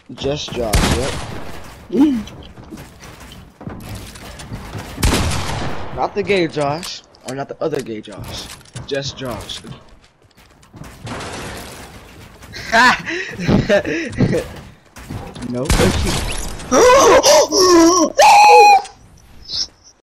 Just Josh, yep. Not the gay Josh, or not the other gay Josh. Just Josh. Nope.